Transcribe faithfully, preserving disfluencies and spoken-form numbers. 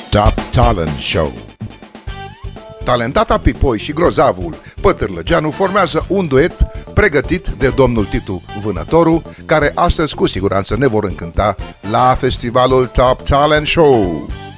Top Talent Show. Talentata Pipoi și grozavul Pătârlăgeanu formează un duet pregătit de domnul Titu Vânătoru, care astăzi cu siguranță ne vor încânta la festivalul Top Talent Show.